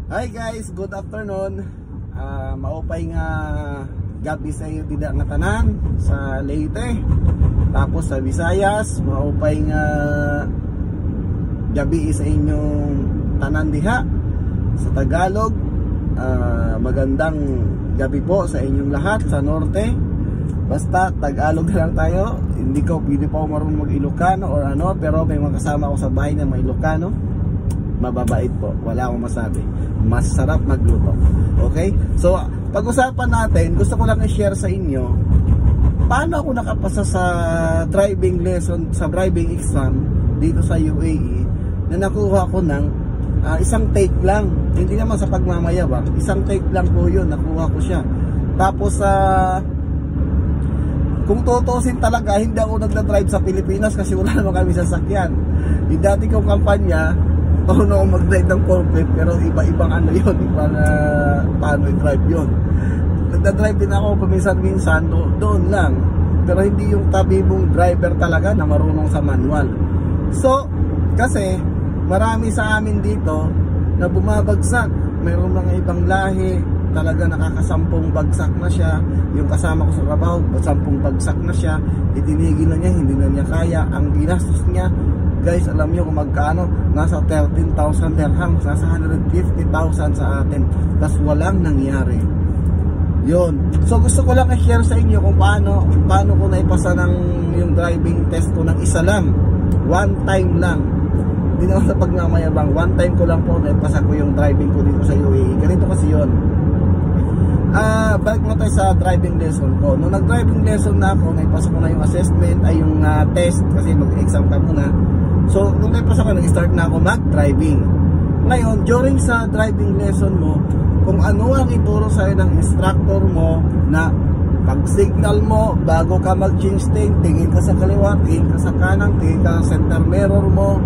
Hi guys, good afternoon. Maupay nga gabi sa iyo dida nga tanan sa Leyte. Tapos sa Visayas, maupay nga gabi sa inyong tanan diha. Sa Tagalog, magandang gabi po sa inyong lahat sa Norte. Basta Tagalog lang tayo. Hindi ko pwede pa marunong mag-Ilocano or ano, pero may mga kasama ko sa bahay na mga Ilocano. Mababait po, wala akong masabi. Masarap magluto. Okay? So, pag-usapan natin, gusto ko lang i-share sa inyo paano ako nakapasa sa driving lesson, sa driving exam dito sa UAE, na nakuha ko ng isang take lang. Hindi naman sa pagmamayabang, isang take lang po yun, nakuha ko siya. Tapos kung tutusin talaga, hindi ako nagda-drive sa Pilipinas kasi wala naman kami sasakyan. Yung dati kong kampanya, no, mag-drive ng forklift, pero iba-ibang ano yun, ibang paano i-drive yun. Nagda-drive din ako paminsan-minsan, doon lang, pero hindi yung tabi mong driver talaga na marunong sa manual. So, kasi marami sa amin dito na bumabagsak. Mayroong mga ibang lahi talaga nakakasampung bagsak na siya. Yung kasama ko sa trabaho, 10 bagsak na siya, itinigil na niya, hindi na niya kaya. Ang ginastos niya, guys, alam niyo kung magkano? Nasa 13,000 dirhams, nasa 150,000 sa atin. Tapos walang nangyari. Yun. So gusto ko lang i-share sa inyo kung paano ko naipasa ng yung driving test ko ng isa lang. One time lang. Hindi na ako sa pagmamayabang. One time ko lang po naipasa ko yung driving ko dito sa UAE. Ganito kasi yun. Balik mo tayo sa driving lesson ko. Nung nag-driving lesson na ako, naipasa ko na yung assessment, ay yung test, kasi mag-exam ka muna. So, nung naipasa ko, nag-start na ako mag-driving. Ngayon, during sa driving lesson mo, kung ano ang ituro sa'yo ng instructor mo na pag-signal mo, bago ka mag-change lane, tingin ka sa kaliwa, tingin ka sa kanan, tingin ka sa center mirror mo,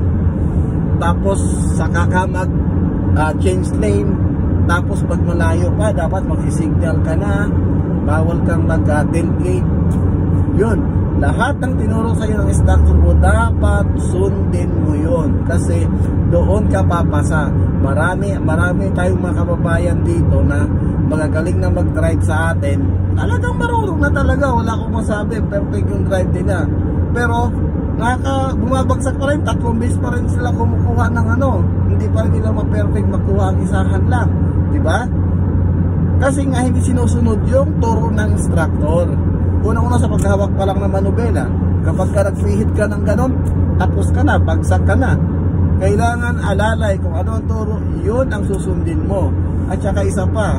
tapos saka ka mag-change lane, tapos pag malayo pa, dapat mag-signal ka na, bawal kang mag-tailgate. Yun, lahat ng tinuro sa'yo ng instructor mo, dapat sundin mo yun. Kasi doon ka papasa. Marami tayong mga kababayan dito na magagaling na mag-drive sa atin. Talagang marunong na talaga, wala akong masabi, perfect yung drive nila. Pero bumabagsak pa rin, 3 beses pa rin sila kumukuha ng ano. Hindi pa rin nila ma-perfect makuha ang isahan lang, diba? Kasi nga hindi sinusunod yung turo ng instructor. Unang-una sa paghawak pa lang ng manubela, kapag ka nag-freehit ka ng ganon, tapos ka na, bagsak ka na. Kailangan alalay kung ano ang turo, yun ang susundin mo. At saka isa pa,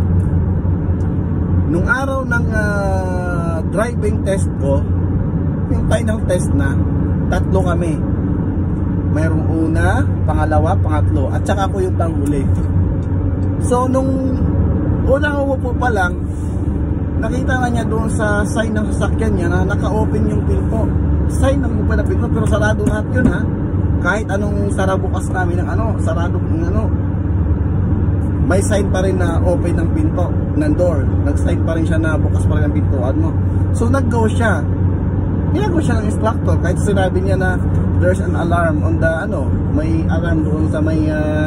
nung araw ng driving test ko, yung final test na, 3 kami. Mayroong una, pangalawa, pangatlo, at saka ako yung panghuli. So nung unang umupo pa lang, nakita nga niya doon sa sign ng sasakyan niya na naka-open yung pinto. Sign ng open na pinto, pero sarado lahat yun ha. Kahit anong sara bukas namin ng sarado ng may sign pa rin na open ng pinto, ng door. Nag-sign pa rin siya na bukas pa rin ang pintuan mo. So nag-go siya. Ginagawa siya ng instructor kahit sinabi niya na there's an alarm on the may alarm doon sa may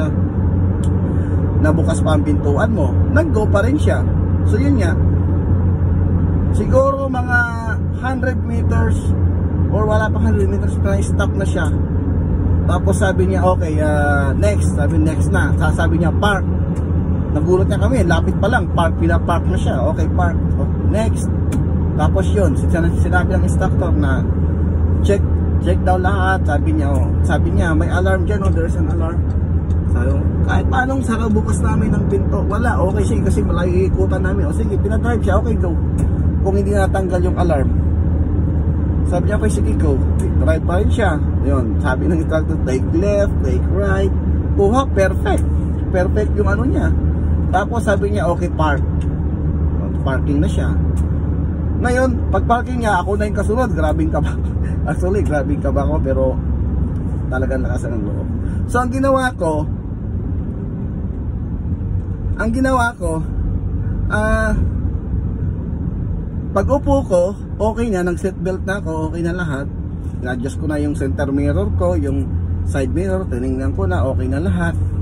nabukas pa ang pintuan mo. Nag-go pa rin siya. So yun nga, siguro mga 100 meters or wala pa 100 meters na stop na siya. Tapos sabi niya okay, next. Sabi next na. Sabi niya park. Nagulat niya kami, lapit pa lang, pinapark na siya. Okay, park. Next. Tapos yun, sinabi ng instructor na check daw lahat. Sabi niya may alarm dyan, there's an alarm. So, kahit paanong saka bukas namin ng pinto, wala, okay siya kasi malayo ikutan namin. O sige, pinadrive siya, okay, go. Kung hindi natanggal yung alarm, sabi niya, okay, sige, go. Drive pa rin siya. Yun, sabi ng instructor, take left, take right. Kuha, perfect. Perfect yung niya. Tapos sabi niya, okay, park. Parking na siya. Ngayon, pag parking niya, ako na yung kasunod. Grabing kaba. Actually, grabing kaba ko, pero talagang lakasan ng loob. So, ang ginawa ko, pag upo ko, okay na, nag-seatbelt na ako, okay na lahat. Na-adjust ko na yung center mirror ko, yung side mirror, tinignan ko na, okay na lahat.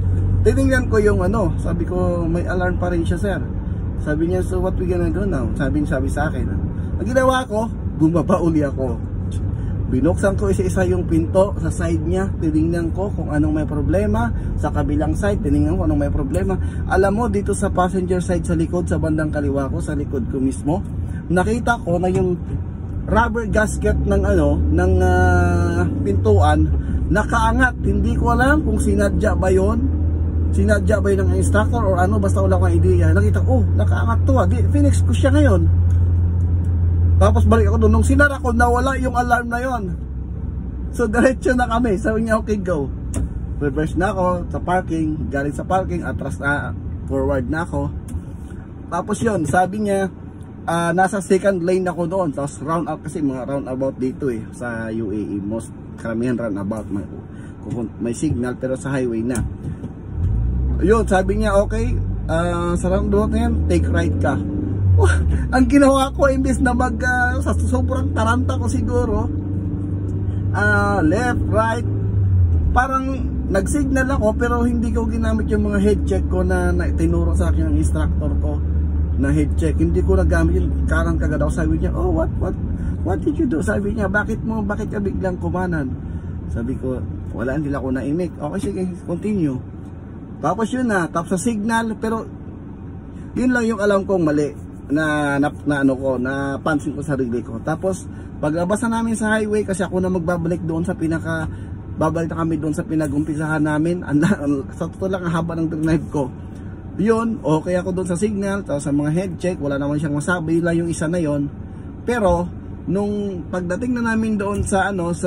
tinignan ko yung ano, sabi ko may alarm pa rin siya sir. Sabi niya, so what we gonna do now? Sabi sa akin. Ang ginawa ko, bumaba uli ako. Binuksan ko isa-isa yung pinto sa side niya. Tinignan ko kung anong may problema. Sa kabilang side, tinignan ko anong may problema. Alam mo, dito sa passenger side sa likod, sa bandang kaliwa ko, sa likod ko mismo, nakita ko na yung rubber gasket ng ano, ng pintuan, nakaangat. Hindi ko alam kung sinadya ba yun. Sinadya ba yun ng instructor or ano, basta wala akong idea. Nakita ko, nakaangat to ah. Phoenix ko siya ngayon. Tapos balik ako doon. Nung sinara ko, nawala yung alarm na yon. So diretso na kami. Sabi niya, okay, go. Reverse na ako sa parking. Galing sa parking, atras na, forward na ako. Tapos yon, sabi niya, nasa second lane ako doon. Tapos round out, kasi mga roundabout dito eh, sa UAE. Most karamihan roundabout. May signal, pero sa highway na. Yun, sabi niya, okay, sa roundabout na yan, take right ka. Ang ginawa ko, imbes na sa sobrang taranta ko siguro, left, right, parang nagsignal ako pero hindi ko ginamit yung mga head check ko na tinuro sa akin ng instructor ko na head check. Hindi ko nagamit yun. Karang kagad ako. Sabi niya, oh what did you do? Sabi niya, bakit ka biglang kumanan? Sabi ko, wala, hindi lang ako naimik. Okay, sige, continue. Tapos yun na, tapos sa signal, pero yun lang yung alam kong mali. Napansin ko sa sarili ko. Tapos paglabas na namin sa highway, kasi ako na magbabalik doon sa babalik na kami doon sa pinagumpisahan namin. Sa totoo lang, ang haba ng drive ko. Yun, okay ako doon sa signal, tapos sa mga head check, wala naman siyang masabi, lang yung isa na yon. Pero nung pagdating na namin doon sa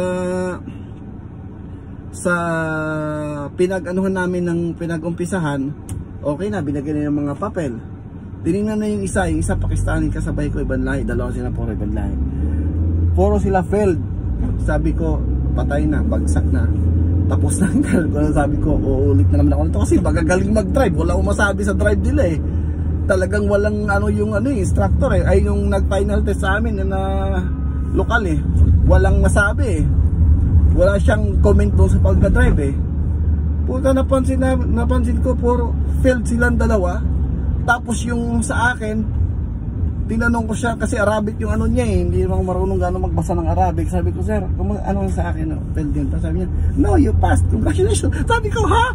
pinag-anuhan namin ng pinag-umpisahan, okay na, binigyan na ng mga papel. Tinignan na yung isa Pakistani kasabay ko, ibang lahi, dalawa sila puro ibang lahi. Puro sila failed. Sabi ko, patay na, bagsak na. Tapos na ang sabi ko, uulit na naman ako nito kasi magagaling mag-drive. Wala akong masabi sa drive nila eh. Talagang walang instructor eh. Ay yung nag-final test sa amin na lokal eh. Walang masabi eh. Wala siyang comment doon sa pagka-drive eh. Puta, napansin ko, puro failed silang dalawa. Tapos yung sa akin, tinanong ko siya kasi Arabic yung ano niya eh, hindi naman marunong gano'ng magbasa ng Arabic. Sabi ko, sir, ano sa akin? Failed din. Sabi niya, no, you passed, congratulations. Sabi ko, ha?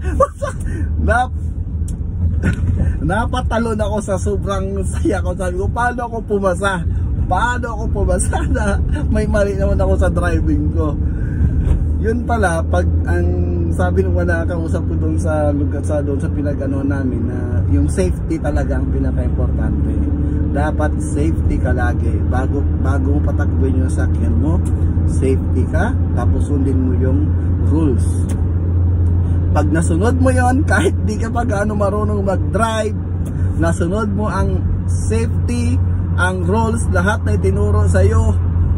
Napatalon ako sa sobrang saya ko. Sabi ko, paano ako pumasa na may mali naman ako sa driving ko. Yun pala, pag ang sabi nung nakakausap ko doon sa pinag-ano namin na yung safety talaga ang pinaka-importante. Dapat safety ka lagi. Bago mo patakbuhin yung sakyan mo, safety ka, tapos sundin mo yung rules. Pag nasunod mo yon, kahit di ka pa gaano marunong mag-drive, nasunod mo ang safety, ang rules, lahat na itinuro sa'yo,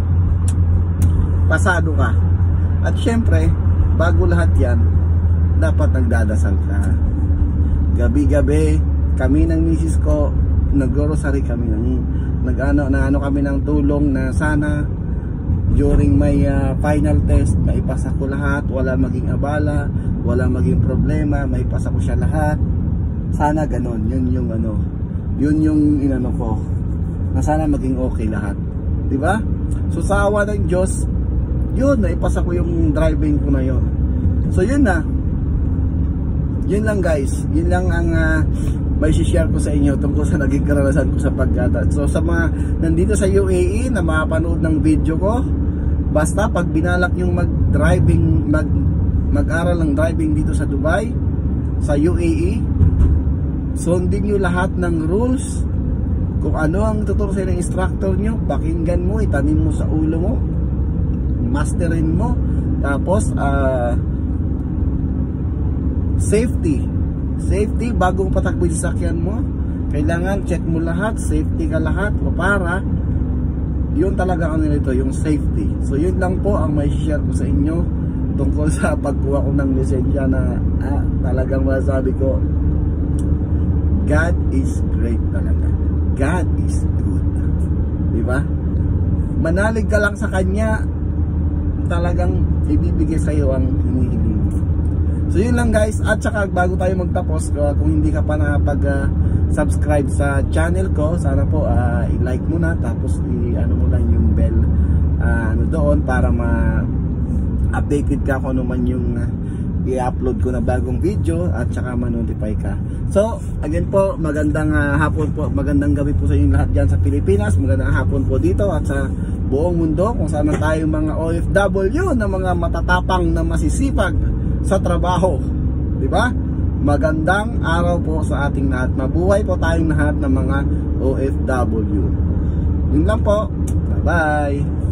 pasado ka. At syempre, bago lahat yan, dapat nagdadasal ka. Gabi-gabi, kami ng misis ko, nag-rosary kami, nag-ano kami ng tulong na sana during my final test, maipasa ko lahat, wala maging abala, wala maging problema, maipasa ko siya lahat. Sana ganon, yun yung inano ko, na sana maging okay lahat. Diba? So sa awa ng Diyos, yun, naipasa ko yung driving ko na yun. So yun na. Yun lang guys. Yun lang ang may share ko sa inyo tungkol sa naging karanasan ko sa pagkata. So sa mga nandito sa UAE na mapanood ng video ko, basta pag binalak yung mag-aral ng driving dito sa Dubai, sa UAE, sundin nyo lahat ng rules. Kung ano ang tuturo sa ng instructor nyo, pakinggan mo, itanim mo sa ulo mo, masterin mo. Tapos safety bago mo patakbo yung sasakyan mo, kailangan check mo lahat, safety ka lahat, para yun talaga ano nito, yung safety. So yun lang po ang may share ko sa inyo tungkol sa pagkuha ko ng lisensya na talagang masasabi ko, God is great talaga. God is good. Diba? Manalig ka lang sa Kanya, talagang ibibigay sa iyo ang hinihiling mo. So yun lang guys, at saka bago tayo magtapos, kung hindi ka pa nakapag-subscribe sa channel ko, sana po i-like mo na, tapos i-ano mo lang yung bell doon para ma-updated ka kung ano man yung i-upload ko na bagong video, at saka ma-notify ka. So again po, magandang hapon po, magandang gabi po sa inyo lahat dyan sa Pilipinas, magandang hapon po dito at sa buong mundo kung saan tayo mga OFW na mga matatapang na masisipag sa trabaho, di ba? Magandang araw po sa ating lahat. Mabuhay po tayong lahat ng mga OFW. Yun lang po. Bye-bye.